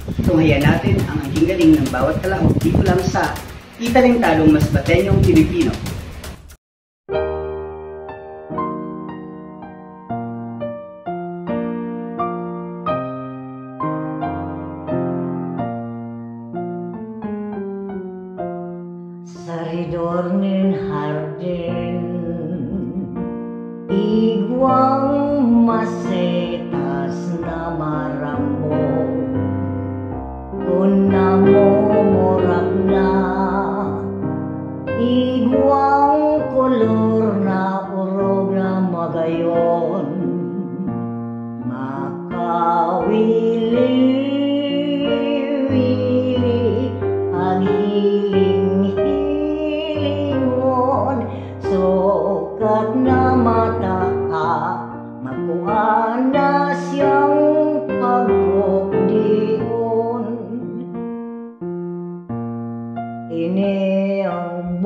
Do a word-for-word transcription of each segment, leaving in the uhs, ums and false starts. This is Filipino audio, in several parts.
Tunghayan natin ang angking galing ng bawat kalahok dito lang sa Italentadong Mas Batenyong Pilipino. Saridor nin hardin, igwang masetas na marambo, kung namomorak na, igwang kolor na urog na magayon, makawili-wili ang hiling-hilingon, sukat na mata ha, makuha na siyang pagkukdion. Ini ang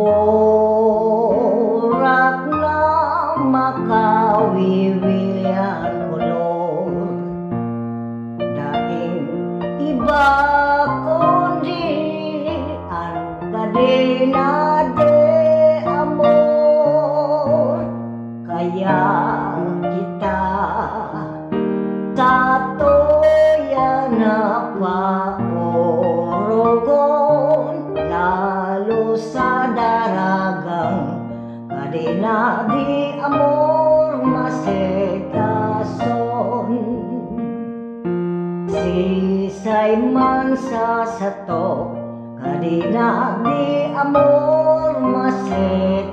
borak na makawiwili ang kolor, daing iba kundi ang kadena de amor. Kaya kita sa toya na paorogon, lalo sa daragang kadena di amor masetason. Sisay man sa sato, kadena di amor maset